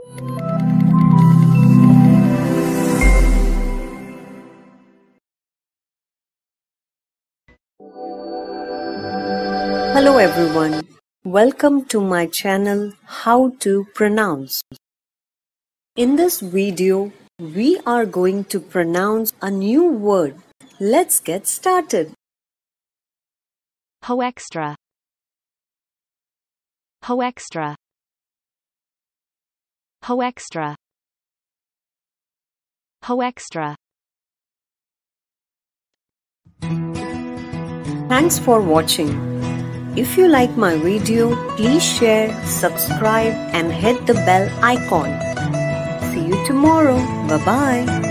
Hello everyone, welcome to my channel How to Pronounce. In this video, we are going to pronounce a new word. Let's get started. Hoekstra. Hoekstra. Hoekstra. Hoekstra. Thanks for watching. If you like my video, please share, subscribe and hit the bell icon. See you tomorrow. Bye-bye.